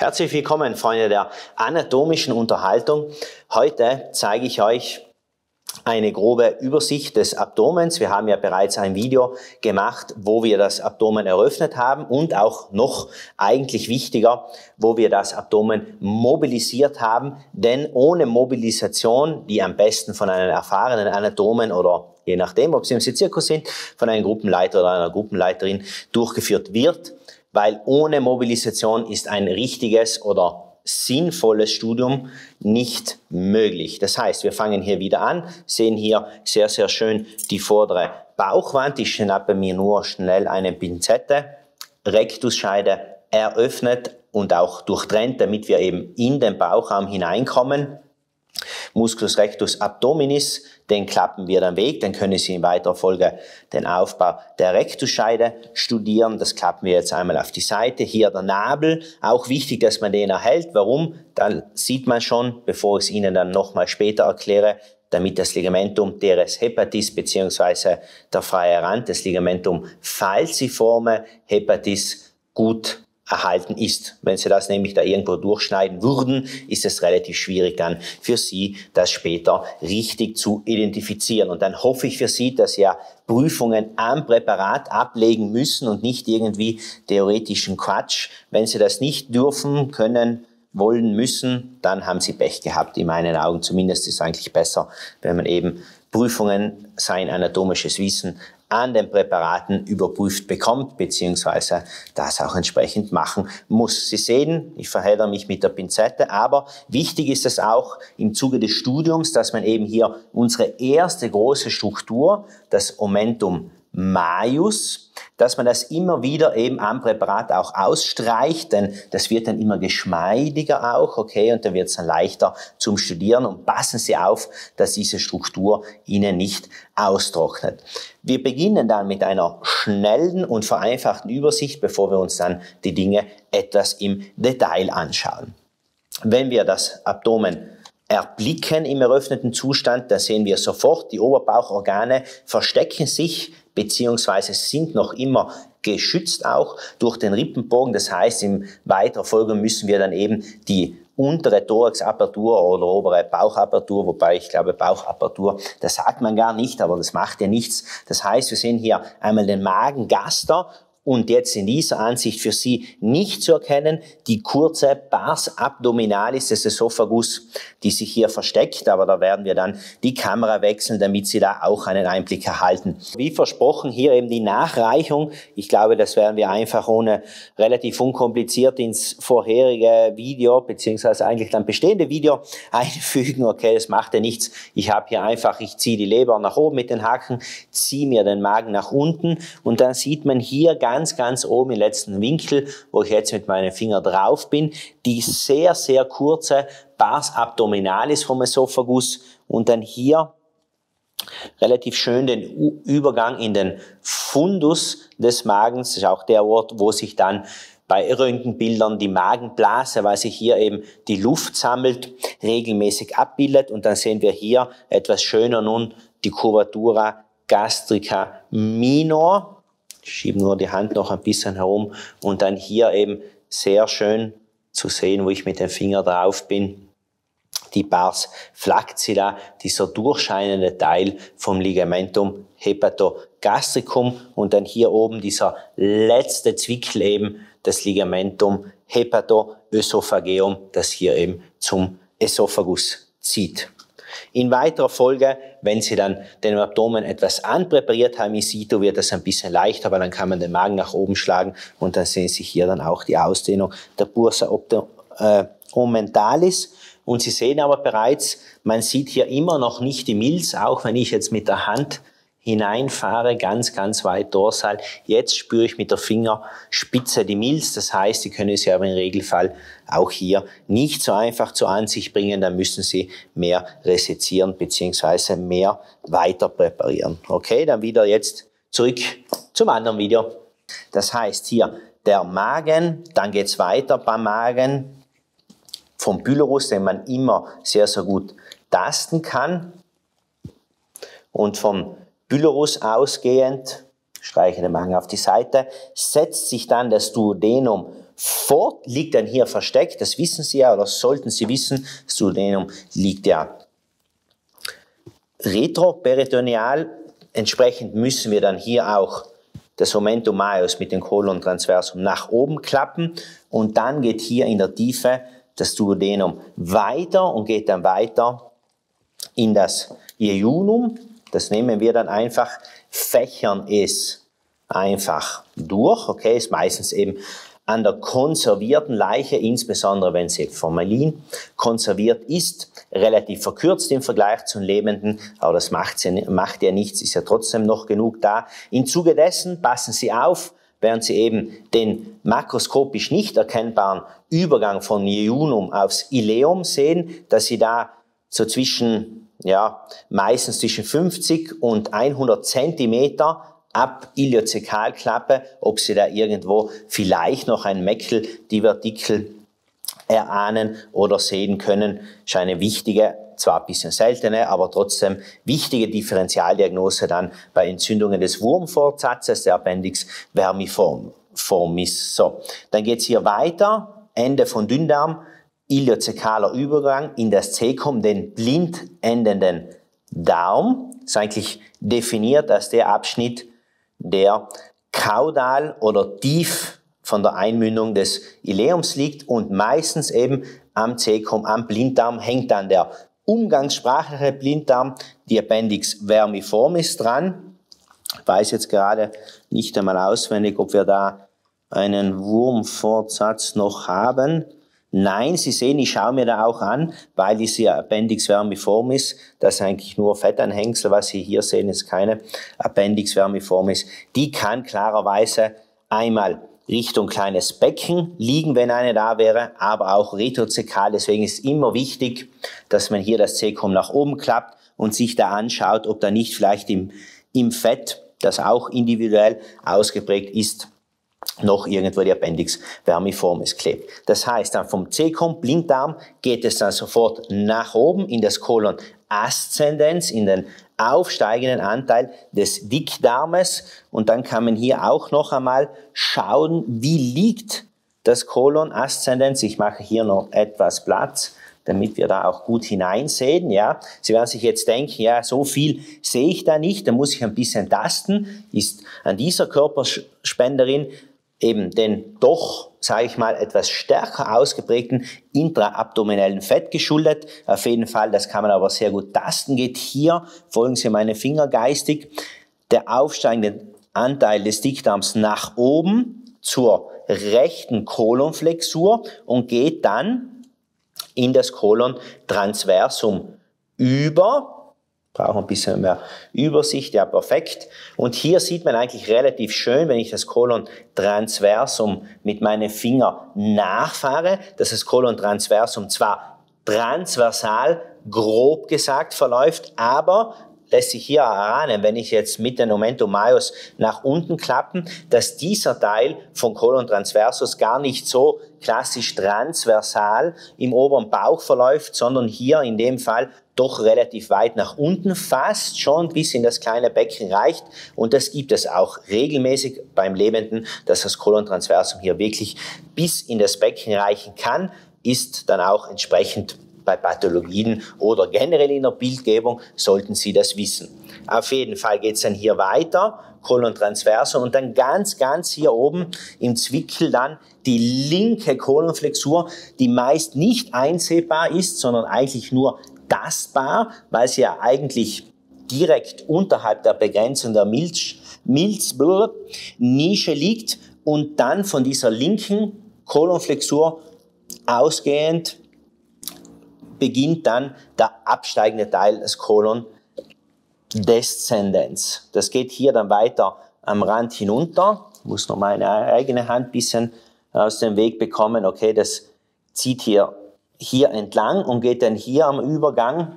Herzlich willkommen, Freunde der anatomischen Unterhaltung. Heute zeige ich euch eine grobe Übersicht des Abdomens. Wir haben ja bereits ein Video gemacht, wo wir das Abdomen eröffnet haben und auch noch eigentlich wichtiger, wo wir das Abdomen mobilisiert haben. Denn ohne Mobilisation, die am besten von einem erfahrenen Anatomen oder je nachdem, ob Sie im Zirkus sind, von einem Gruppenleiter oder einer Gruppenleiterin durchgeführt wird, weil ohne Mobilisation ist ein richtiges oder sinnvolles Studium nicht möglich. Das heißt, wir fangen hier wieder an, sehen hier sehr, sehr schön die vordere Bauchwand. Ich schnappe mir nur schnell eine Pinzette, Rektusscheide eröffnet und auch durchtrennt, damit wir eben in den Bauchraum hineinkommen. Musculus rectus abdominis, den klappen wir dann weg, dann können Sie in weiterer Folge den Aufbau der Rektusscheide studieren. Das klappen wir jetzt einmal auf die Seite. Hier der Nabel, auch wichtig, dass man den erhält. Warum? Dann sieht man schon, bevor ich es Ihnen dann nochmal später erkläre, damit das Ligamentum teres hepatis bzw. der freie Rand des Ligamentum falciforme hepatis gut erhalten ist. Wenn Sie das nämlich da irgendwo durchschneiden würden, ist es relativ schwierig dann für Sie, das später richtig zu identifizieren. Und dann hoffe ich für Sie, dass Sie ja Prüfungen am Präparat ablegen müssen und nicht irgendwie theoretischen Quatsch. Wenn Sie das nicht dürfen, können, wollen, müssen, dann haben Sie Pech gehabt, in meinen Augen. Zumindest ist es eigentlich besser, wenn man eben Prüfungen, sein anatomisches Wissen an den Präparaten überprüft bekommt, beziehungsweise das auch entsprechend machen muss. Sie sehen, ich verhedder mich mit der Pinzette, aber wichtig ist es auch im Zuge des Studiums, dass man eben hier unsere erste große Struktur, das Omentum majus, dass man das immer wieder eben am Präparat auch ausstreicht, denn das wird dann immer geschmeidiger auch, okay, und dann wird es dann leichter zum Studieren und passen Sie auf, dass diese Struktur Ihnen nicht austrocknet. Wir beginnen dann mit einer schnellen und vereinfachten Übersicht, bevor wir uns dann die Dinge etwas im Detail anschauen. Wenn wir das Abdomen erblicken im eröffneten Zustand, da sehen wir sofort, die Oberbauchorgane verstecken sich beziehungsweise sind noch immer geschützt auch durch den Rippenbogen. Das heißt, in weiterer Folge müssen wir dann eben die untere Thoraxapertur oder obere Bauchapertur, wobei ich glaube Bauchapertur, das sagt man gar nicht, aber das macht ja nichts. Das heißt, wir sehen hier einmal den Magengaster und jetzt in dieser Ansicht für Sie nicht zu erkennen, die kurze Pars abdominalis des Esophagus, die sich hier versteckt, aber da werden wir dann die Kamera wechseln, damit Sie da auch einen Einblick erhalten. Wie versprochen, hier eben die Nachreichung. Ich glaube, das werden wir einfach ohne relativ unkompliziert ins vorherige Video, beziehungsweise eigentlich dann bestehende Video einfügen. Okay, das macht ja nichts. Ich habe hier einfach, ich ziehe die Leber nach oben mit den Haken, ziehe mir den Magen nach unten und dann sieht man hier ganz oben im letzten Winkel, wo ich jetzt mit meinem Finger drauf bin, die sehr, sehr kurze Pars abdominalis vom Esophagus und dann hier relativ schön den Übergang in den Fundus des Magens. Das ist auch der Ort, wo sich dann bei Röntgenbildern die Magenblase, weil sich hier eben die Luft sammelt, regelmäßig abbildet. Und dann sehen wir hier etwas schöner nun die Curvatura gastrica minor. Ich schiebe nur die Hand noch ein bisschen herum und dann hier eben sehr schön zu sehen, wo ich mit dem Finger drauf bin, die Pars flaccida, dieser durchscheinende Teil vom Ligamentum hepatogastricum und dann hier oben dieser letzte Zwickel eben, das Ligamentum hepatoösophageum, das hier eben zum Esophagus zieht. In weiterer Folge, wenn Sie dann den Abdomen etwas anpräpariert haben in situ, wird das ein bisschen leichter, weil dann kann man den Magen nach oben schlagen und dann sehen Sie hier dann auch die Ausdehnung der Bursa omentalis. Und Sie sehen aber bereits, man sieht hier immer noch nicht die Milz, auch wenn ich jetzt mit der Hand hineinfahre, ganz weit dorsal. Jetzt spüre ich mit der Fingerspitze die Milz, das heißt, Sie können sie aber im Regelfall auch hier nicht so einfach zur Ansicht bringen, dann müssen Sie mehr resezieren bzw. mehr weiter präparieren. Okay, dann wieder jetzt zurück zum anderen Video. Das heißt hier der Magen, dann geht's weiter beim Magen vom Pylorus, den man immer sehr, sehr gut tasten kann und vom Pylorus ausgehend, streiche den Magen auf die Seite, setzt sich dann das Duodenum liegt dann hier versteckt, das wissen Sie ja oder sollten Sie wissen, das Duodenum liegt ja retroperitoneal, entsprechend müssen wir dann hier auch das Omentum majus mit dem Colon transversum nach oben klappen und dann geht hier in der Tiefe das Duodenum weiter und geht dann weiter in das Jejunum. Das nehmen wir dann einfach, fächern es einfach durch, okay, ist meistens eben an der konservierten Leiche, insbesondere wenn sie formalin konserviert ist, relativ verkürzt im Vergleich zum Lebenden, aber das macht ja nichts, ist ja trotzdem noch genug da. Im Zuge dessen passen Sie auf, während Sie eben den makroskopisch nicht erkennbaren Übergang von Jejunum aufs Ileum sehen, dass Sie da so meistens zwischen 50 und 100 Zentimeter ab Iliozekalklappe, ob Sie da irgendwo vielleicht noch ein Meckel-Divertikel erahnen oder sehen können, ist eine wichtige, zwar ein bisschen seltene, aber trotzdem wichtige Differentialdiagnose dann bei Entzündungen des Wurmfortsatzes, der Appendix vermiformis. So, dann geht's hier weiter, Ende von Dünndarm, iliozekaler Übergang in das Cäcum, den blind endenden Darm. Das ist eigentlich definiert als der Abschnitt, der kaudal oder tief von der Einmündung des Ileums liegt und meistens eben am Cäcum, am Blinddarm hängt dann der umgangssprachliche Blinddarm, die Appendix vermiformis dran. Ich weiß jetzt gerade nicht einmal auswendig, ob wir da einen Wurmfortsatz noch haben. Nein, Sie sehen, ich schaue mir da auch an, weil diese Appendix vermiformis, das ist eigentlich nur Fettanhängsel, was Sie hier sehen, ist keine Appendix vermiformis. Die kann klarerweise einmal Richtung kleines Becken liegen, wenn eine da wäre, aber auch retrozekal. Deswegen ist es immer wichtig, dass man hier das Cäcum nach oben klappt und sich da anschaut, ob da nicht vielleicht im Fett, das auch individuell ausgeprägt ist, noch irgendwo die Appendix vermiformis klebt. Das heißt, dann vom Cäcum, Blinddarm, geht es dann sofort nach oben in das Colon ascendens, in den aufsteigenden Anteil des Dickdarmes. Und dann kann man hier auch noch einmal schauen, wie liegt das Colon ascendens. Ich mache hier noch etwas Platz, damit wir da auch gut hineinsehen. Ja, Sie werden sich jetzt denken, ja, so viel sehe ich da nicht, da muss ich ein bisschen tasten. Ist an dieser Körperspenderin eben den doch, sage ich mal, etwas stärker ausgeprägten intraabdominellen Fett geschuldet. Auf jeden Fall, das kann man aber sehr gut tasten, geht hier, folgen Sie meine Finger geistig, der aufsteigende Anteil des Dickdarms nach oben zur rechten Kolonflexur und geht dann in das Colon transversum über. Brauche ein bisschen mehr Übersicht, ja, perfekt. Und hier sieht man eigentlich relativ schön, wenn ich das Colon transversum mit meinen Fingern nachfahre, dass das Colon transversum zwar transversal, grob gesagt, verläuft, aber lässt sich hier erahnen, wenn ich jetzt mit dem Omentum majus nach unten klappen, dass dieser Teil von Colon transversus gar nicht so klassisch transversal im oberen Bauch verläuft, sondern hier in dem Fall doch relativ weit nach unten, fast schon bis in das kleine Becken reicht. Und das gibt es auch regelmäßig beim Lebenden, dass das Colon transversum hier wirklich bis in das Becken reichen kann, ist dann auch entsprechend bei Pathologien oder generell in der Bildgebung sollten Sie das wissen. Auf jeden Fall geht es dann hier weiter, Colon transversum und dann ganz hier oben im Zwickel dann die linke Kolonflexur, die meist nicht einsehbar ist, sondern eigentlich nur tastbar, weil sie ja eigentlich direkt unterhalb der Begrenzung der Milznische liegt und dann von dieser linken Kolonflexur ausgehend beginnt dann der absteigende Teil des Colon Descendens. Das geht hier dann weiter am Rand hinunter. Ich muss noch meine eigene Hand ein bisschen aus dem Weg bekommen. Okay, das zieht hier entlang und geht dann hier am Übergang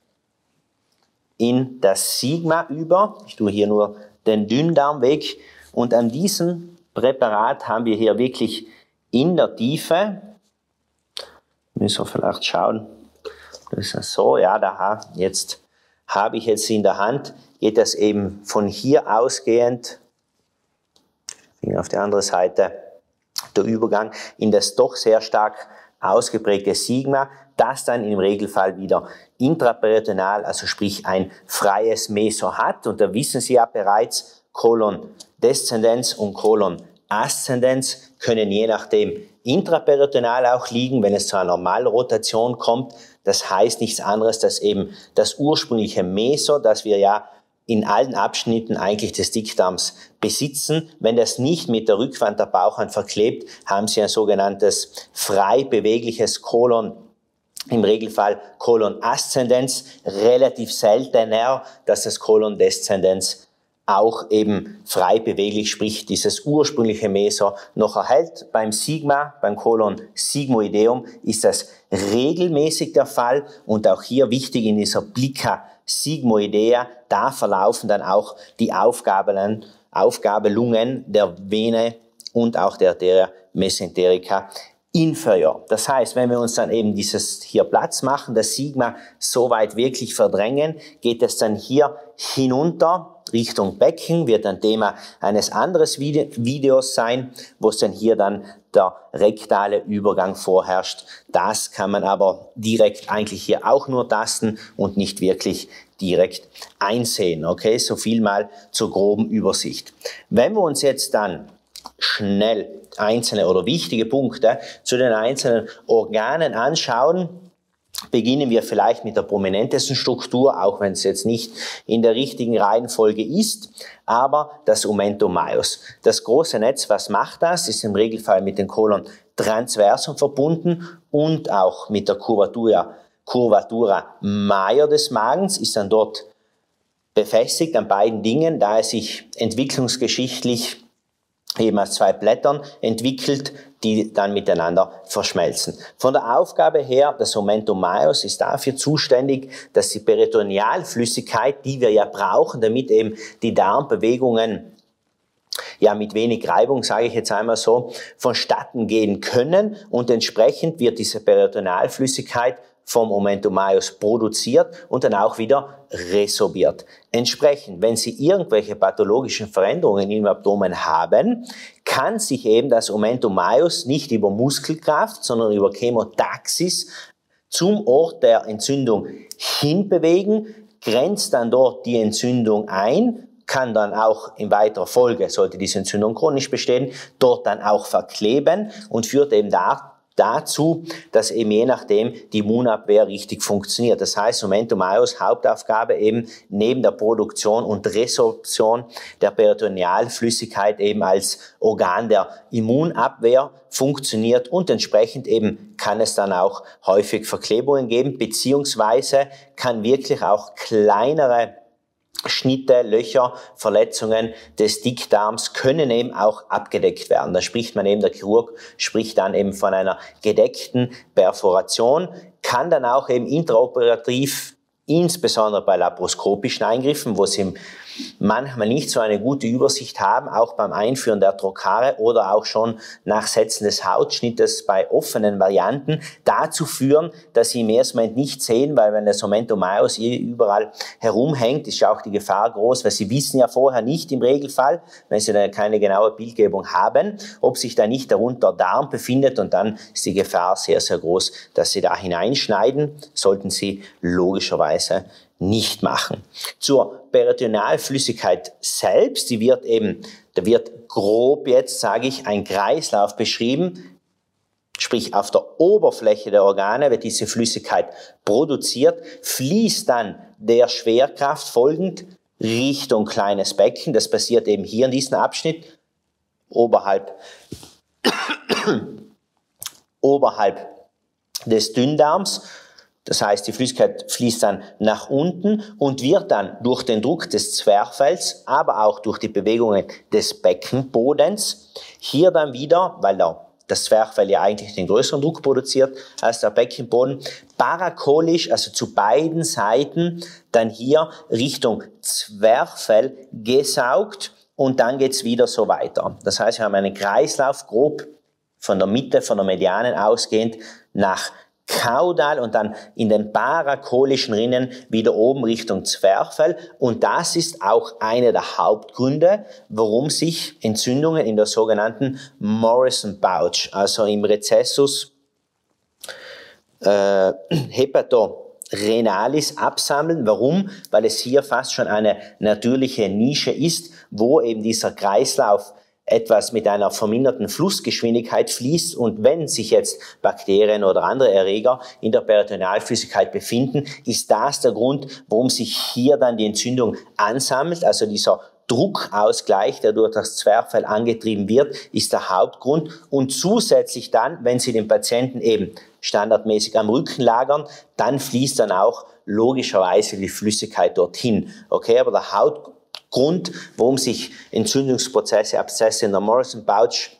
in das Sigma über. Ich tue hier nur den Dünndarm weg. Und an diesem Präparat haben wir hier wirklich in der Tiefe, müssen wir vielleicht schauen, das ist so, ja, jetzt habe ich jetzt in der Hand, geht das eben von hier ausgehend, Finger auf die andere Seite, der Übergang in das doch sehr stark ausgeprägte Sigma, das dann im Regelfall wieder intraperitoneal, also sprich ein freies Meso hat. Und da wissen Sie ja bereits, Kolon-Deszendenz und Kolon-Aszendenz können je nachdem intraperitoneal auch liegen, wenn es zu einer Malrotation kommt. Das heißt nichts anderes, dass eben das ursprüngliche Meso, das wir ja in allen Abschnitten eigentlich des Dickdarms besitzen. Wenn das nicht mit der Rückwand der Bauchwand verklebt, haben Sie ein sogenanntes frei bewegliches Kolon, im Regelfall Kolon-Aszendenz, relativ seltener, dass das Kolon-Deszendenz auch eben frei beweglich, sprich dieses ursprüngliche Meso noch erhält. Beim Sigma, beim Kolon Sigmoideum ist das regelmäßig der Fall und auch hier wichtig in dieser Plica Sigmoidea, da verlaufen dann auch die Aufgabelungen der Vene und auch der Arteria mesenterica inferior. Das heißt, wenn wir uns dann eben dieses hier Platz machen, das Sigma so weit wirklich verdrängen, geht es dann hier hinunter Richtung Becken, wird ein Thema eines anderen Videos sein, wo es dann hier dann der rektale Übergang vorherrscht. Das kann man aber direkt eigentlich hier auch nur tasten und nicht wirklich direkt einsehen. Okay, so viel mal zur groben Übersicht. Wenn wir uns jetzt dann schnell einzelne oder wichtige Punkte zu den einzelnen Organen anschauen, beginnen wir vielleicht mit der prominentesten Struktur, auch wenn es jetzt nicht in der richtigen Reihenfolge ist, aber das Omentum majus. Das große Netz, was macht das? Ist im Regelfall mit dem Colon transversum verbunden und auch mit der Curvatura major des Magens, ist dann dort befestigt an beiden Dingen, da es sich entwicklungsgeschichtlich eben aus zwei Blättern entwickelt, die dann miteinander verschmelzen. Von der Aufgabe her, das Omentum majus ist dafür zuständig, dass die Peritonealflüssigkeit, die wir ja brauchen, damit eben die Darmbewegungen ja mit wenig Reibung, sage ich jetzt einmal so, vonstatten gehen können und entsprechend wird diese Peritonealflüssigkeit vom Omentum majus produziert und dann auch wieder resorbiert. Entsprechend, wenn Sie irgendwelche pathologischen Veränderungen im Abdomen haben, kann sich eben das Omentum majus nicht über Muskelkraft, sondern über Chemotaxis zum Ort der Entzündung hinbewegen, grenzt dann dort die Entzündung ein, kann dann auch in weiterer Folge, sollte diese Entzündung chronisch bestehen, dort dann auch verkleben und führt eben dazu, dass eben je nachdem die Immunabwehr richtig funktioniert. Das heißt, Omentum majus Hauptaufgabe eben neben der Produktion und Resorption der Peritonealflüssigkeit eben als Organ der Immunabwehr funktioniert und entsprechend eben kann es dann auch häufig Verklebungen geben, beziehungsweise kann wirklich auch kleinere Schnitte, Löcher, Verletzungen des Dickdarms können eben auch abgedeckt werden. Da spricht man eben, der Chirurg spricht dann eben von einer gedeckten Perforation, kann dann auch eben intraoperativ, insbesondere bei laparoskopischen Eingriffen, wo sie manchmal nicht so eine gute Übersicht haben, auch beim Einführen der Trokare oder auch schon nach Setzen des Hautschnittes bei offenen Varianten, dazu führen, dass sie im ersten Moment nicht sehen, weil wenn das Omentum majus überall herumhängt, ist ja auch die Gefahr groß, weil sie wissen ja vorher nicht im Regelfall, wenn sie dann keine genaue Bildgebung haben, ob sich da nicht darunter Darm befindet und dann ist die Gefahr sehr, sehr groß, dass sie da hineinschneiden, sollten sie logischerweise nicht machen. Zur Peritonealflüssigkeit selbst, da wird grob jetzt, sage ich, ein Kreislauf beschrieben, sprich auf der Oberfläche der Organe wird diese Flüssigkeit produziert, fließt dann der Schwerkraft folgend Richtung kleines Becken, das passiert eben hier in diesem Abschnitt, oberhalb des Dünndarms. Das heißt, die Flüssigkeit fließt dann nach unten und wird dann durch den Druck des Zwerchfells, aber auch durch die Bewegungen des Beckenbodens, hier dann wieder, weil das Zwerchfell ja eigentlich den größeren Druck produziert als der Beckenboden, parakolisch, also zu beiden Seiten, dann hier Richtung Zwerchfell gesaugt und dann geht's wieder so weiter. Das heißt, wir haben einen Kreislauf grob von der Mitte, von der Medianen ausgehend nach kaudal und dann in den parakolischen Rinnen wieder oben Richtung Zwerchfell. Und das ist auch einer der Hauptgründe, warum sich Entzündungen in der sogenannten Morrison Pouch, also im Rezessus hepatorenalis absammeln. Warum? Weil es hier fast schon eine natürliche Nische ist, wo eben dieser Kreislauf etwas mit einer verminderten Flussgeschwindigkeit fließt, und wenn sich jetzt Bakterien oder andere Erreger in der Peritonealflüssigkeit befinden, ist das der Grund, warum sich hier dann die Entzündung ansammelt. Also dieser Druckausgleich, der durch das Zwerchfell angetrieben wird, ist der Hauptgrund. Und zusätzlich dann, wenn Sie den Patienten eben standardmäßig am Rücken lagern, dann fließt dann auch logischerweise die Flüssigkeit dorthin. Okay, aber der Hauptgrund, warum sich Entzündungsprozesse, Abszesse in der Morrison Pouch,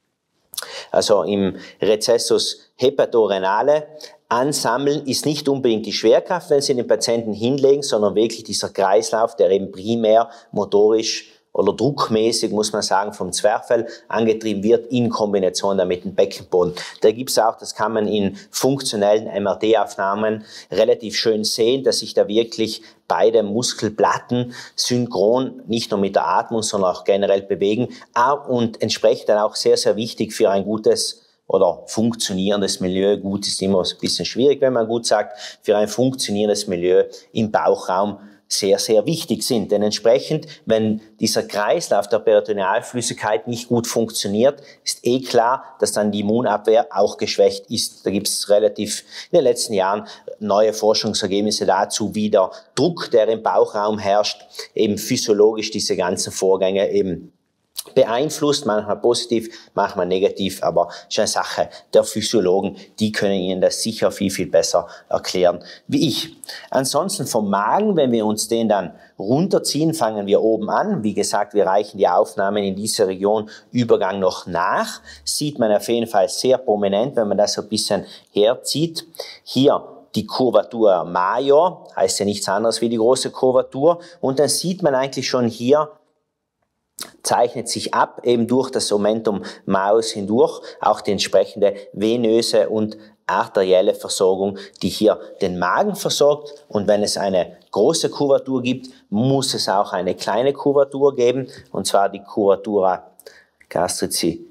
also im Rezessus hepatorenale, ansammeln, ist nicht unbedingt die Schwerkraft, wenn Sie den Patienten hinlegen, sondern wirklich dieser Kreislauf, der eben primär motorisch oder druckmäßig, muss man sagen, vom Zwerchfell angetrieben wird, in Kombination dann mit dem Beckenboden. Da gibt's auch, das kann man in funktionellen MRT-Aufnahmen relativ schön sehen, dass sich da wirklich beide Muskelplatten synchron, nicht nur mit der Atmung, sondern auch generell bewegen, und entsprechend dann auch sehr, sehr wichtig für ein gutes oder funktionierendes Milieu. Gut ist immer ein bisschen schwierig, wenn man gut sagt, für ein funktionierendes Milieu im Bauchraum sehr, sehr wichtig sind. Denn entsprechend, wenn dieser Kreislauf der Peritonealflüssigkeit nicht gut funktioniert, ist klar, dass dann die Immunabwehr auch geschwächt ist. Da gibt es relativ in den letzten Jahren neue Forschungsergebnisse dazu, wie der Druck, der im Bauchraum herrscht, eben physiologisch diese ganzen Vorgänge eben beeinflusst, manchmal positiv, manchmal negativ, aber es ist eine Sache der Physiologen, die können Ihnen das sicher viel, viel besser erklären wie ich. Ansonsten vom Magen, wenn wir uns den dann runterziehen, fangen wir oben an. Wie gesagt, wir reichen die Aufnahmen in diese Region Übergang noch nach. Sieht man auf jeden Fall sehr prominent, wenn man das so ein bisschen herzieht. Hier die Kurvatur major, heißt ja nichts anderes wie die große Kurvatur. Und dann sieht man eigentlich schon hier, zeichnet sich ab, eben durch das Omentum majus hindurch, auch die entsprechende venöse und arterielle Versorgung, die hier den Magen versorgt. Und wenn es eine große Kurvatur gibt, muss es auch eine kleine Kurvatur geben, und zwar die Curvatura gastrici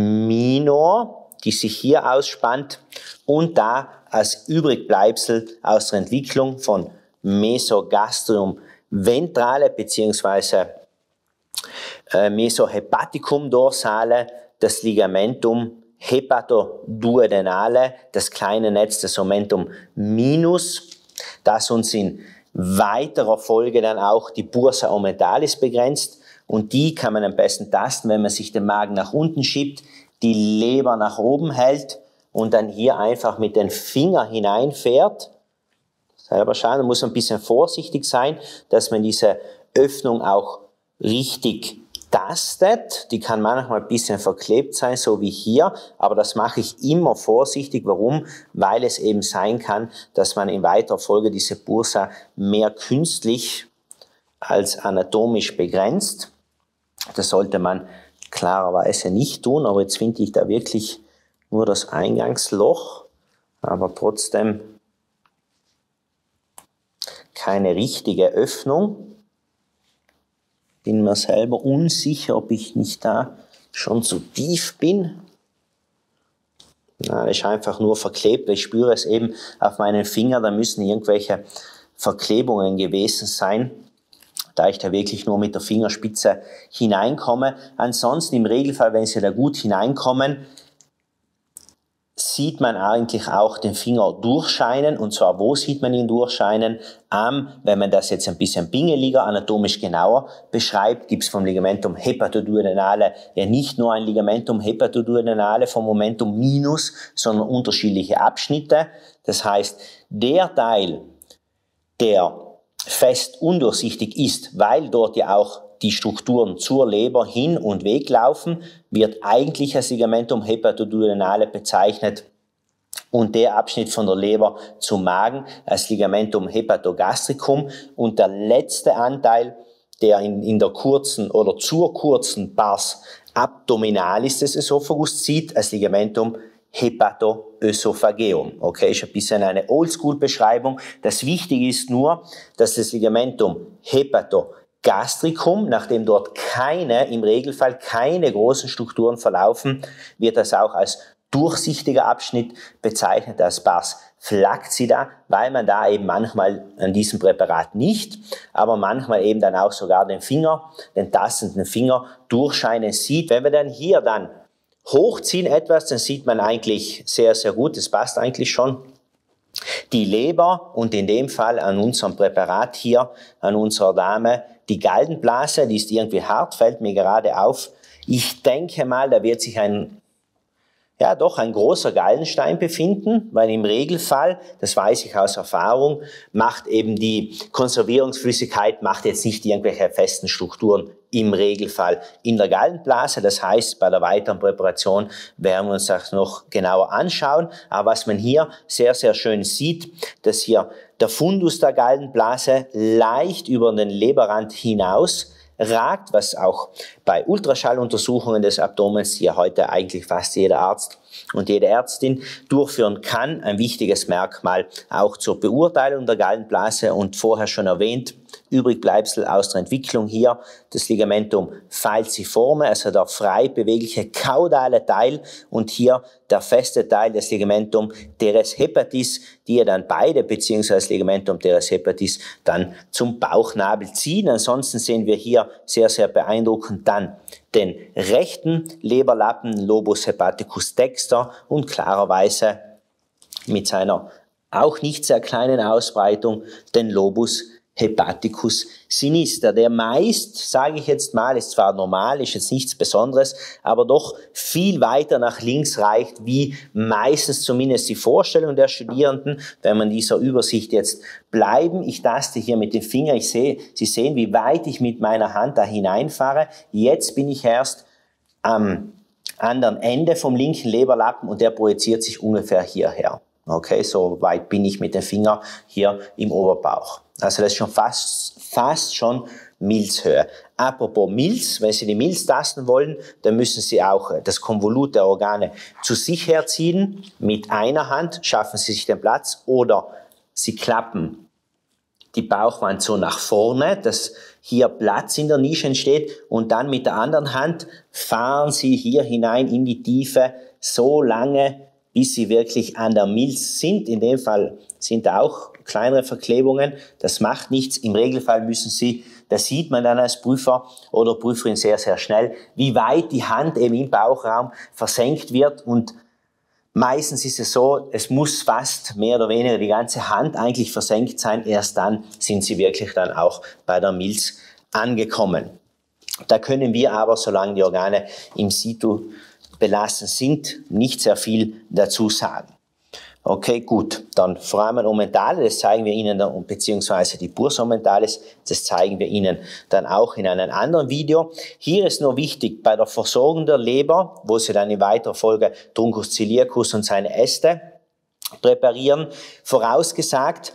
minor, die sich hier ausspannt und da als Übrigbleibsel aus der Entwicklung von Mesogastrium ventrale bzw. Mesohepaticum dorsale, das Ligamentum hepatoduodenale, das kleine Netz des Omentum minus, das uns in weiterer Folge dann auch die Bursa omentalis begrenzt, und die kann man am besten tasten, wenn man sich den Magen nach unten schiebt, die Leber nach oben hält und dann hier einfach mit den Fingern hineinfährt. Selber schauen, da muss man ein bisschen vorsichtig sein, dass man diese Öffnung auch richtig tastet. Die kann manchmal ein bisschen verklebt sein, so wie hier, aber das mache ich immer vorsichtig. Warum? Weil es eben sein kann, dass man in weiterer Folge diese Bursa mehr künstlich als anatomisch begrenzt. Das sollte man klarerweise nicht tun, aber jetzt finde ich da wirklich nur das Eingangsloch, aber trotzdem keine richtige Öffnung. Bin mir selber unsicher, ob ich nicht da schon zu tief bin. Na, das ist einfach nur verklebt. Ich spüre es eben auf meinen Finger, da müssen irgendwelche Verklebungen gewesen sein, da ich da wirklich nur mit der Fingerspitze hineinkomme. Ansonsten im Regelfall, wenn Sie da gut hineinkommen, sieht man eigentlich auch den Finger durchscheinen. Und zwar, wo sieht man ihn durchscheinen? Wenn man das jetzt ein bisschen pingeliger, anatomisch genauer beschreibt, gibt es vom Ligamentum hepatoduodenale ja nicht nur ein Ligamentum hepatoduodenale vom Momentum minus, sondern unterschiedliche Abschnitte. Das heißt, der Teil, der fest undurchsichtig ist, weil dort ja auch die Strukturen zur Leber hin und weg laufen, wird eigentlich als Ligamentum hepatoduodenale bezeichnet, und der Abschnitt von der Leber zum Magen als Ligamentum hepatogastricum, und der letzte Anteil, der in der kurzen oder zur kurzen Pars abdominalis des Esophagus zieht, als Ligamentum Hepatoösophageum. Okay, ist ein bisschen eine Oldschool-Beschreibung. Das Wichtige ist nur, dass das Ligamentum hepatogastricum, nachdem dort im Regelfall keine großen Strukturen verlaufen, wird das auch als durchsichtiger Abschnitt bezeichnet, als Pars flaccida, weil man da eben manchmal an diesem Präparat nicht, aber manchmal eben dann auch sogar den tastenden Finger durchscheinen sieht. Wenn wir dann hier hochziehen etwas, dann sieht man eigentlich sehr, sehr gut, das passt eigentlich schon, die Leber und in dem Fall an unserem Präparat hier, an unserer Dame, die Gallenblase, die ist irgendwie hart, fällt mir gerade auf. Ich denke mal, da wird sich ein großer Gallenstein befinden, weil im Regelfall, das weiß ich aus Erfahrung, macht eben die Konservierungsflüssigkeit jetzt nicht irgendwelche festen Strukturen im Regelfall in der Gallenblase. Das heißt, bei der weiteren Präparation werden wir uns das noch genauer anschauen. Aber was man hier sehr, sehr schön sieht, dass hier der Fundus der Gallenblase leicht über den Leberrand hinaus ragt, was auch bei Ultraschalluntersuchungen des Abdomens, die ja heute eigentlich fast jeder Arzt und jede Ärztin durchführen kann, ein wichtiges Merkmal auch zur Beurteilung der Gallenblase und vorher schon erwähnt, Übrigbleibsel aus der Entwicklung hier, das Ligamentum falciforme, also der frei bewegliche kaudale Teil und hier der feste Teil des Ligamentum teres hepatis, die ja dann beide, beziehungsweise das Ligamentum teres hepatis, dann zum Bauchnabel ziehen. Ansonsten sehen wir hier sehr, sehr beeindruckend dann den rechten Leberlappen, Lobus hepaticus dexter und klarerweise mit seiner auch nicht sehr kleinen Ausbreitung den Lobus hepaticus sinister, der meist, sage ich jetzt mal, ist zwar normal, ist jetzt nichts Besonderes, aber doch viel weiter nach links reicht, wie meistens zumindest die Vorstellung der Studierenden, wenn man dieser Übersicht jetzt bleiben. Ich taste hier mit dem Finger, Sie sehen, wie weit ich mit meiner Hand da hineinfahre. Jetzt bin ich erst am anderen Ende vom linken Leberlappen und der projiziert sich ungefähr hierher. Okay, so weit bin ich mit dem Finger hier im Oberbauch. Also das ist schon fast schon Milzhöhe. Apropos Milz, wenn Sie die Milz tasten wollen, dann müssen Sie auch das Konvolut der Organe zu sich herziehen. Mit einer Hand schaffen Sie sich den Platz oder Sie klappen die Bauchwand so nach vorne, dass hier Platz in der Nische entsteht und dann mit der anderen Hand fahren Sie hier hinein in die Tiefe so lange, bis Sie wirklich an der Milz sind. In dem Fall sind da auch kleinere Verklebungen. Das macht nichts. Im Regelfall müssen Sie, das sieht man dann als Prüfer oder Prüferin sehr, sehr schnell, wie weit die Hand eben im Bauchraum versenkt wird. Und meistens ist es so, es muss fast mehr oder weniger die ganze Hand eigentlich versenkt sein. Erst dann sind Sie wirklich dann auch bei der Milz angekommen. Da können wir aber, solange die Organe im Situ belassen sind, nicht sehr viel dazu sagen. Okay, gut. Dann Foramen omentale, das zeigen wir Ihnen dann, beziehungsweise die Purs omentales, das zeigen wir Ihnen dann auch in einem anderen Video. Hier ist nur wichtig, bei der Versorgung der Leber, wo Sie dann in weiterer Folge Truncus ciliacus und seine Äste präparieren, vorausgesagt,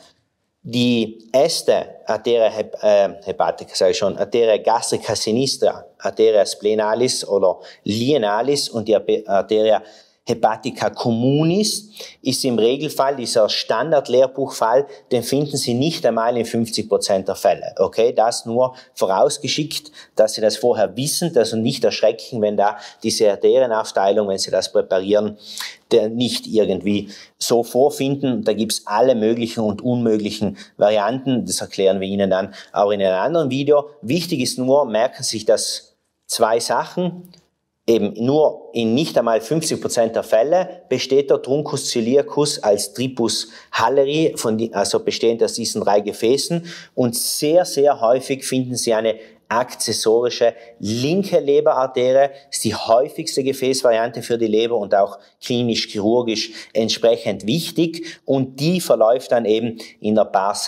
die Äste, Arteria hepatica, sage ich schon, Arteria gastrica sinistra, Arteria splenalis oder lienalis und die Arteria hepatica communis ist im Regelfall dieser Standard-Lehrbuchfall, den finden Sie nicht einmal in 50% der Fälle. Okay, das nur vorausgeschickt, dass Sie das vorher wissen, also nicht erschrecken, wenn da diese Arterienaufteilung, wenn Sie das präparieren, der nicht irgendwie so vorfinden. Da gibt's alle möglichen und unmöglichen Varianten. Das erklären wir Ihnen dann auch in einem anderen Video. Wichtig ist nur, merken Sie sich das 2 Sachen. Eben nur in nicht einmal 50% der Fälle besteht der Truncus ciliacus als Tripus halleri, also bestehend aus diesen 3 Gefäßen. Und sehr, sehr häufig finden Sie eine akzessorische linke Leberarterie, ist die häufigste Gefäßvariante für die Leber und auch klinisch-chirurgisch entsprechend wichtig. Und die verläuft dann eben in der Pars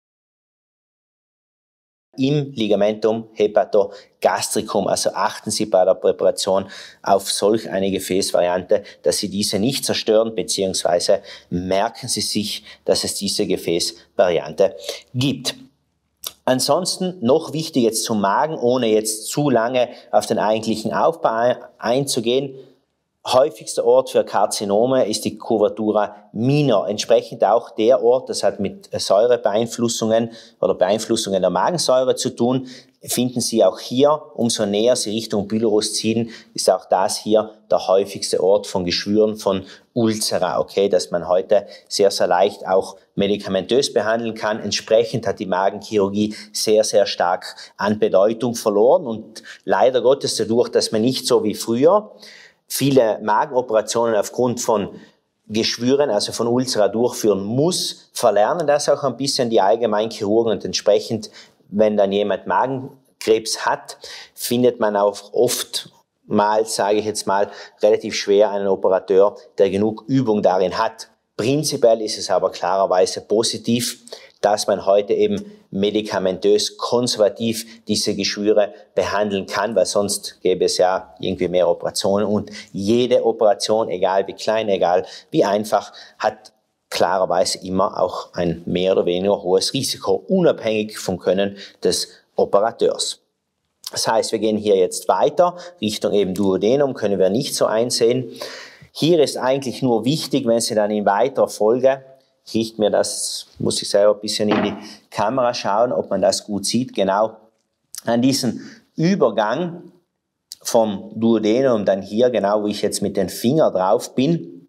im Ligamentum hepatogastricum. Also achten Sie bei der Präparation auf solch eine Gefäßvariante, dass Sie diese nicht zerstören, beziehungsweise merken Sie sich, dass es diese Gefäßvariante gibt. Ansonsten noch wichtig jetzt zum Magen, ohne jetzt zu lange auf den eigentlichen Aufbau einzugehen. Häufigster Ort für Karzinome ist die Curvatura minor, entsprechend auch der Ort, das hat mit Säurebeeinflussungen oder Beeinflussungen der Magensäure zu tun, finden Sie auch hier, umso näher Sie Richtung Pylorus ziehen, ist auch das hier der häufigste Ort von Geschwüren von Ulcera, okay, dass man heute sehr, sehr leicht auch medikamentös behandeln kann. Entsprechend hat die Magenchirurgie sehr, sehr stark an Bedeutung verloren und leider Gottes dadurch, dass man nicht so wie früher viele Magenoperationen aufgrund von Geschwüren, also von Ulcera durchführen muss, verlernen das auch ein bisschen die Allgemeinchirurgen und entsprechend, wenn dann jemand Magenkrebs hat, findet man auch oftmals, sage ich jetzt mal, relativ schwer einen Operateur, der genug Übung darin hat. Prinzipiell ist es aber klarerweise positiv, dass man heute eben medikamentös konservativ diese Geschwüre behandeln kann, weil sonst gäbe es ja irgendwie mehr Operationen und jede Operation, egal wie klein, egal wie einfach, hat klarerweise immer auch ein mehr oder weniger hohes Risiko, unabhängig vom Können des Operateurs. Das heißt, wir gehen hier jetzt weiter, Richtung eben Duodenum können wir nicht so einsehen. Hier ist eigentlich nur wichtig, wenn Sie dann in weiterer Folge, ich richte mir das, muss ich selber ein bisschen in die Kamera schauen, ob man das gut sieht, genau an diesen Übergang vom Duodenum, dann hier, genau wo ich jetzt mit den Fingern drauf bin,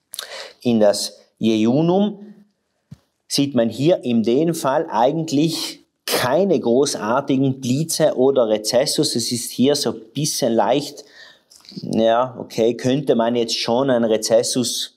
in das Jejunum, sieht man hier in dem Fall eigentlich keine großartigen Plize oder Rezessus. Es ist hier so ein bisschen leicht, ja, okay, könnte man jetzt schon ein Rezessus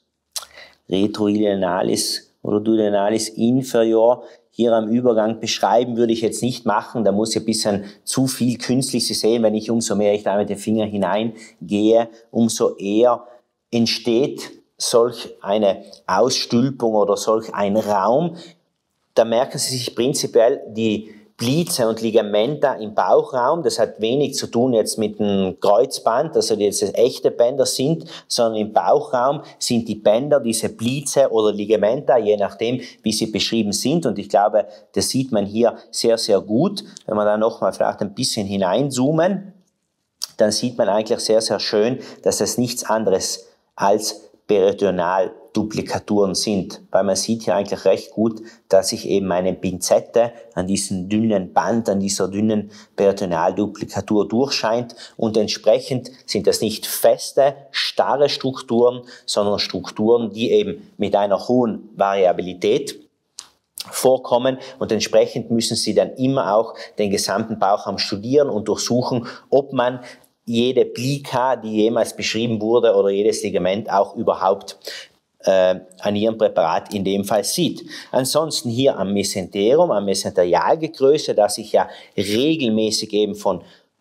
retroilionalis oder duodenalis inferior hier am Übergang beschreiben, würde ich jetzt nicht machen. Da muss ich ein bisschen zu viel künstlich. Sie sehen, wenn ich umso mehr ich da mit den Fingern hineingehe, umso eher entsteht solch eine Ausstülpung oder solch ein Raum. Da merken Sie sich prinzipiell die Plize und Ligamenta im Bauchraum. Das hat wenig zu tun jetzt mit dem Kreuzband, also die jetzt echte Bänder sind, sondern im Bauchraum sind die Bänder, diese Plize oder Ligamenta, je nachdem, wie sie beschrieben sind. Und ich glaube, das sieht man hier sehr, sehr gut. Wenn wir da nochmal vielleicht ein bisschen hineinzoomen, dann sieht man eigentlich sehr, sehr schön, dass das nichts anderes als Peritonealduplikaturen sind, weil man sieht hier eigentlich recht gut, dass sich eben eine Pinzette an diesem dünnen Band, an dieser dünnen Peritonealduplikatur durchscheint und entsprechend sind das nicht feste, starre Strukturen, sondern Strukturen, die eben mit einer hohen Variabilität vorkommen und entsprechend müssen Sie dann immer auch den gesamten Bauchraum studieren und durchsuchen, ob man jede Plika, die jemals beschrieben wurde oder jedes Ligament auch überhaupt an Ihrem Präparat in dem Fall sieht. Ansonsten hier am Mesenterium, am Mesenterialgegröße, das sich ja regelmäßig eben von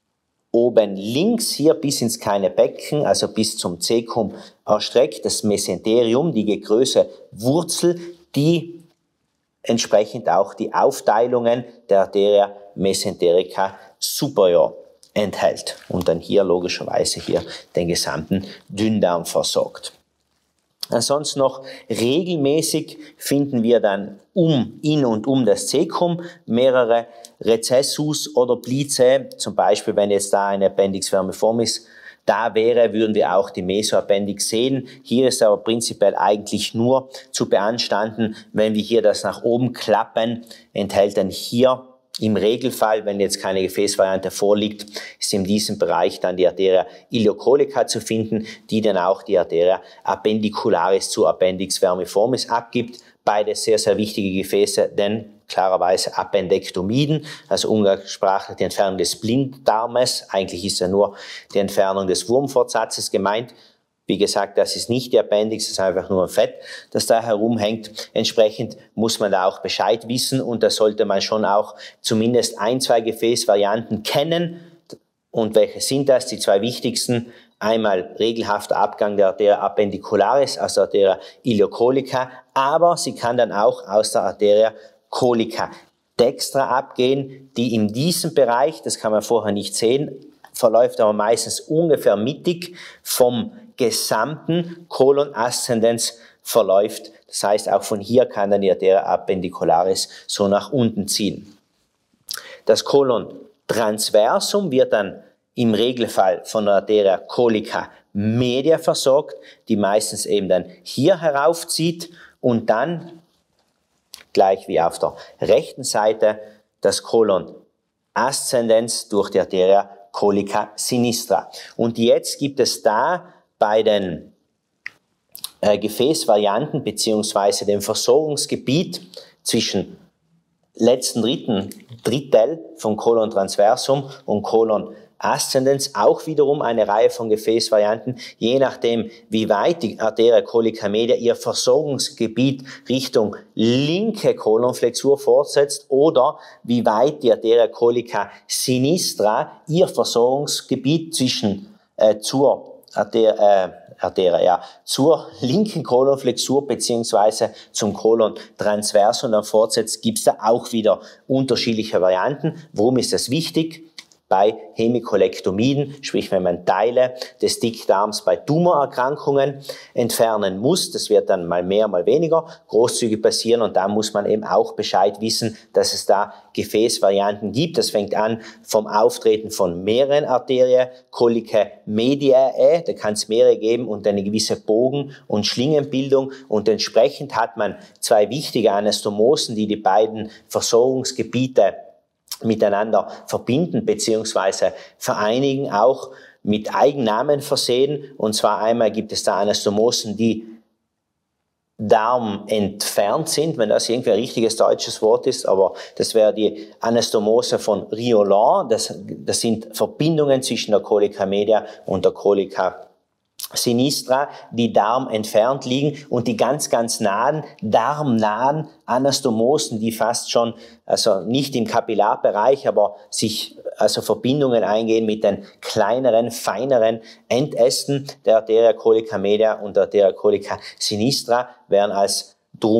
oben links hier bis ins kleine Becken, also bis zum Cecum erstreckt, das Mesenterium, die gegrößte Wurzel, die entsprechend auch die Aufteilungen der Arteria mesenterica superior enthält und dann hier logischerweise hier den gesamten Dünndarm versorgt. Ansonsten noch regelmäßig finden wir dann in und um das Cecum mehrere Rezessus oder Plizae, zum Beispiel wenn jetzt da eine Appendix vermiformis da wäre, würden wir auch die Mesoappendix sehen. Hier ist aber prinzipiell eigentlich nur zu beanstanden, wenn wir hier das nach oben klappen, enthält dann hier im Regelfall, wenn jetzt keine Gefäßvariante vorliegt, ist in diesem Bereich dann die Arteria iliocolica zu finden, die dann auch die Arteria appendicularis zu Appendix vermiformis abgibt. Beide sehr, sehr wichtige Gefäße, denn klarerweise Appendektomiden, also umgangssprachlich die Entfernung des Blinddarmes. Eigentlich ist ja nur die Entfernung des Wurmfortsatzes gemeint. Wie gesagt, das ist nicht die Appendix, das ist einfach nur ein Fett, das da herumhängt. Entsprechend muss man da auch Bescheid wissen und da sollte man schon auch zumindest ein, zwei Gefäßvarianten kennen. Und welche sind das? Die zwei wichtigsten. Einmal regelhafter Abgang der Arteria appendicularis aus der Arteria iliocolica, aber sie kann dann auch aus der Arteria colica dextra abgehen, die in diesem Bereich, das kann man vorher nicht sehen, verläuft aber meistens ungefähr mittig vom gesamten Colon ascendens verläuft. Das heißt, auch von hier kann dann die Arteria appendicularis so nach unten ziehen. Das Colon transversum wird dann im Regelfall von der Arteria colica Media versorgt, die meistens eben dann hier heraufzieht und dann, gleich wie auf der rechten Seite, das Colon ascendens durch die Arteria colica sinistra. Und jetzt gibt es da bei den Gefäßvarianten beziehungsweise dem Versorgungsgebiet zwischen letzten Drittel vom Colon transversum und Colon ascendens auch wiederum eine Reihe von Gefäßvarianten, je nachdem, wie weit die Arteria colica media ihr Versorgungsgebiet Richtung linke Kolonflexur fortsetzt oder wie weit die Arteria colica sinistra ihr Versorgungsgebiet zur linken Kolonflexur beziehungsweise zum Colon transversum dann fortsetzt, gibt es da auch wieder unterschiedliche Varianten. Warum ist das wichtig? Bei Hemikolektomien, sprich wenn man Teile des Dickdarms bei Tumorerkrankungen entfernen muss, das wird dann mal mehr, mal weniger großzügig passieren und da muss man eben auch Bescheid wissen, dass es da Gefäßvarianten gibt. Das fängt an vom Auftreten von mehreren Arterien, colicae mediae, da kann es mehrere geben und eine gewisse Bogen- und Schlingenbildung und entsprechend hat man zwei wichtige Anastomosen, die die beiden Versorgungsgebiete miteinander verbinden bzw. vereinigen, auch mit Eigennamen versehen. Und zwar einmal gibt es da Anastomosen, die darmentfernt sind, wenn das irgendwie ein richtiges deutsches Wort ist, aber das wäre die Anastomose von Riolan. Das sind Verbindungen zwischen der Colica media und der Colica sinistra, die Darm entfernt liegen und die ganz, ganz darmnahen Anastomosen, die fast schon, also nicht im Kapillarbereich, aber Verbindungen eingehen mit den kleineren, feineren Endästen der Arteria colica media und der Arteria colica sinistra, werden als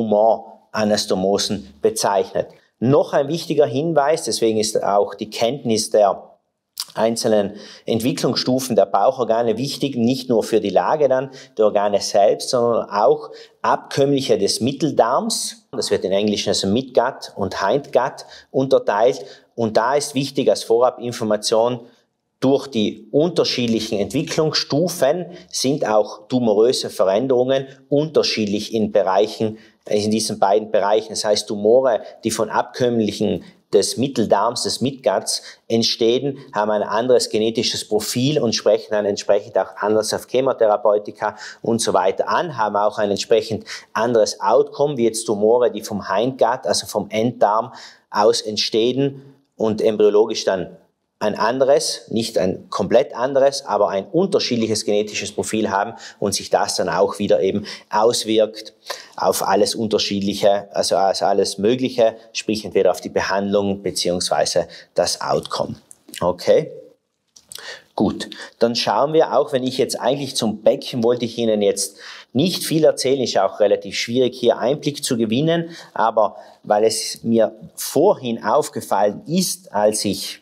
Drummond-Anastomosen bezeichnet. Noch ein wichtiger Hinweis, deswegen ist auch die Kenntnis der einzelnen Entwicklungsstufen der Bauchorgane wichtig, nicht nur für die Lage dann der Organe selbst, sondern auch Abkömmliche des Mitteldarms. Das wird in Englisch also Midgut und Hindgut unterteilt. Und da ist wichtig als Vorabinformation, durch die unterschiedlichen Entwicklungsstufen sind auch tumoröse Veränderungen unterschiedlich in diesen beiden Bereichen. Das heißt, Tumore, die von Abkömmlichen des Mitteldarms, des Midguts entstehen, haben ein anderes genetisches Profil und sprechen dann entsprechend auch anders auf Chemotherapeutika und so weiter an, haben auch ein entsprechend anderes Outcome, wie jetzt Tumore, die vom Hindgut, also vom Enddarm aus entstehen und embryologisch dann ein anderes, nicht ein komplett anderes, aber ein unterschiedliches genetisches Profil haben und sich das dann auch wieder eben auswirkt auf alles Unterschiedliche, also alles Mögliche, sprich entweder auf die Behandlung beziehungsweise das Outcome. Okay? Gut, dann schauen wir auch, wenn ich jetzt eigentlich zum Becken wollte ich Ihnen jetzt nicht viel erzählen, ist auch relativ schwierig hier Einblick zu gewinnen, aber weil es mir vorhin aufgefallen ist, als ich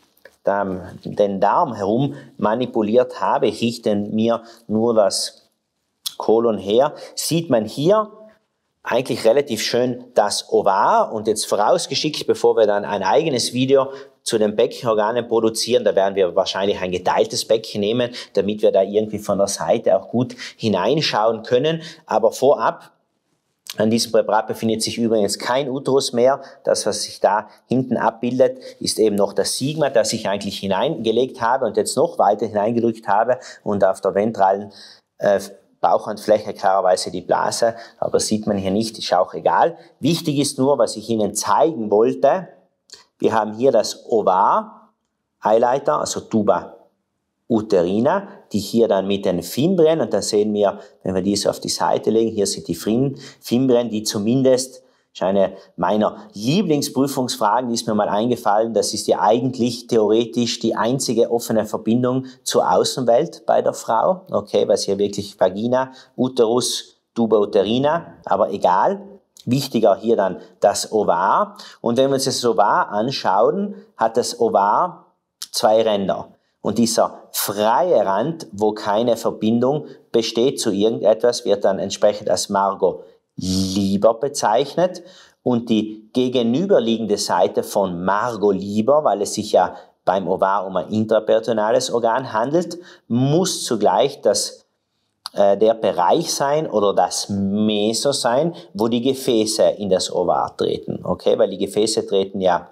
den Darm herum manipuliert habe, ich richte mir nur das Kolon her, sieht man hier eigentlich relativ schön das Ovar und jetzt vorausgeschickt, bevor wir dann ein eigenes Video zu den Beckenorganen produzieren, da werden wir wahrscheinlich ein geteiltes Becken nehmen, damit wir da irgendwie von der Seite auch gut hineinschauen können, aber vorab, an diesem Präparat befindet sich übrigens kein Uterus mehr. Das, was sich da hinten abbildet, ist eben noch das Sigma, das ich eigentlich hineingelegt habe und jetzt noch weiter hineingedrückt habe und auf der ventralen Bauchhandfläche klarerweise die Blase, aber das sieht man hier nicht, ist auch egal. Wichtig ist nur, was ich Ihnen zeigen wollte, wir haben hier das Ovar, Eileiter, also Tuba uterina, die hier dann mit den Fimbrien, und da sehen wir, wenn wir diese auf die Seite legen, hier sind die Fimbrien, die zumindest, ist eine meiner Lieblingsprüfungsfragen, die ist mir mal eingefallen, das ist ja eigentlich theoretisch die einzige offene Verbindung zur Außenwelt bei der Frau, okay, was hier wirklich Vagina, Uterus, Tuba uterina, aber egal. Wichtiger hier dann das Ovar. Und wenn wir uns das Ovar anschauen, hat das Ovar zwei Ränder. Und dieser freie Rand, wo keine Verbindung besteht zu irgendetwas, wird dann entsprechend als Margo Liber bezeichnet. Und die gegenüberliegende Seite von Margo Liber, weil es sich ja beim Ovar um ein intraperitoneales Organ handelt, muss zugleich das der Bereich sein oder das Meso sein, wo die Gefäße in das Ovar treten. Okay, weil die Gefäße treten ja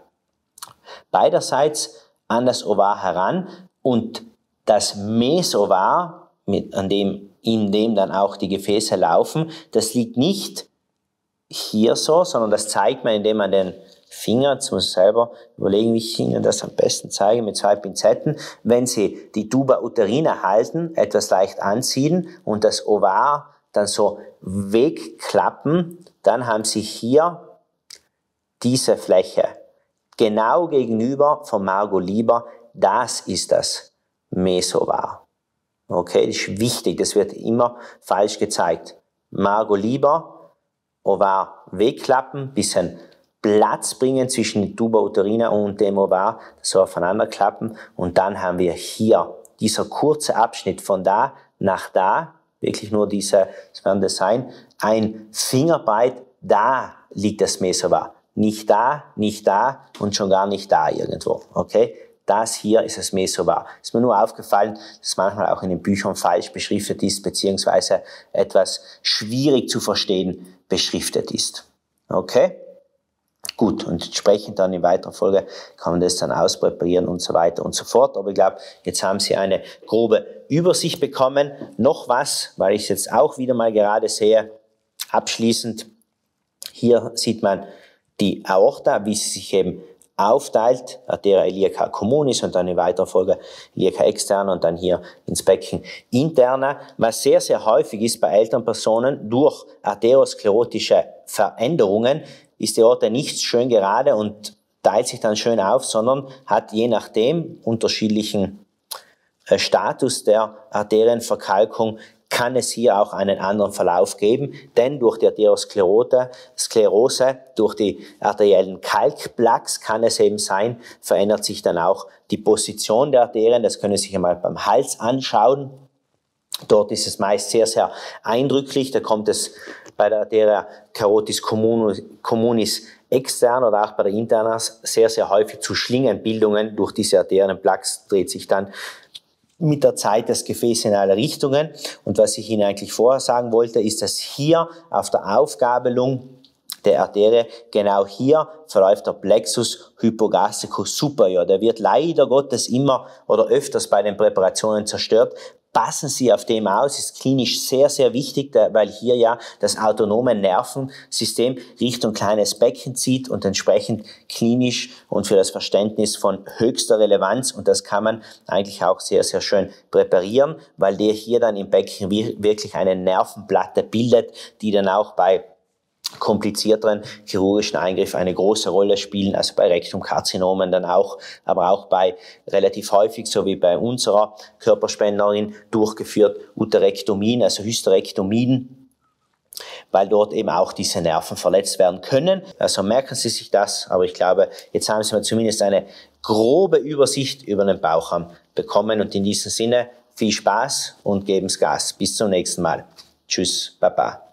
beiderseits an das Ovar heran und das Mesovar, in dem dann auch die Gefäße laufen, das liegt nicht hier so, sondern das zeigt man, indem man den Finger, jetzt muss ich selber überlegen, wie ich Ihnen das am besten zeige, mit 2 Pinzetten. Wenn Sie die Tuba uterina halten, etwas leicht anziehen und das Ovar dann so wegklappen, dann haben Sie hier diese Fläche. Genau gegenüber vom Margo Liber, das ist das Mesovar. Okay, das ist wichtig, das wird immer falsch gezeigt. Margo Liber, Ovar wegklappen, bisschen Platz bringen zwischen die Tuba uterina und dem Ovar, so aufeinander klappen und dann haben wir hier dieser kurze Abschnitt von da nach da, wirklich nur diese, das werden das sein, ein Fingerbreit, da liegt das Mesovar. Nicht da und schon gar nicht da irgendwo, okay? Das hier ist das Mesovar. Ist mir nur aufgefallen, dass manchmal auch in den Büchern falsch beschriftet ist, beziehungsweise etwas schwierig zu verstehen beschriftet ist. Okay? Gut, und entsprechend dann in weiterer Folge kann man das dann auspräparieren und so weiter und so fort. Aber ich glaube, jetzt haben Sie eine grobe Übersicht bekommen. Noch was, weil ich es jetzt auch wieder mal gerade sehe, abschließend, hier sieht man die Aorta, wie sie sich eben aufteilt, Arteria iliaca communis und dann in weiterer Folge iliaca externa und dann hier ins Becken interna. Was sehr, sehr häufig ist bei älteren Personen, durch arteriosklerotische Veränderungen ist die Aorta nicht schön gerade und teilt sich dann schön auf, sondern hat je nachdem unterschiedlichen Status der Arterienverkalkung, kann es hier auch einen anderen Verlauf geben, denn durch die Arteriosklerose, durch die arteriellen Kalkplaques kann es eben sein, verändert sich dann auch die Position der Arterien, das können Sie sich einmal beim Hals anschauen. Dort ist es meist sehr, sehr eindrücklich, da kommt es bei der Arteria carotis communis extern oder auch bei der interna sehr, sehr häufig zu Schlingenbildungen. Durch diese Arterienplaques dreht sich dann mit der Zeit das Gefäß in alle Richtungen. Und was ich Ihnen eigentlich vorher sagen wollte, ist, dass hier auf der Aufgabelung der Arterie, genau hier verläuft der Plexus hypogastricus superior. Der wird leider Gottes immer oder öfters bei den Präparationen zerstört. Passen Sie auf dem aus, ist klinisch sehr, sehr wichtig, weil hier ja das autonome Nervensystem Richtung kleines Becken zieht und entsprechend klinisch und für das Verständnis von höchster Relevanz. Und das kann man eigentlich auch sehr, sehr schön präparieren, weil der hier dann im Becken wirklich eine Nervenplatte bildet, die dann auch bei komplizierteren chirurgischen Eingriffen eine große Rolle spielen, also bei Rektumkarzinomen dann auch, aber auch bei relativ häufig, so wie bei unserer Körperspenderin durchgeführt, Uterektomien, also Hysterektomien, weil dort eben auch diese Nerven verletzt werden können. Also merken Sie sich das, aber ich glaube, jetzt haben Sie mal zumindest eine grobe Übersicht über den Bauchraum bekommen und in diesem Sinne viel Spaß und geben's Gas. Bis zum nächsten Mal. Tschüss, Baba.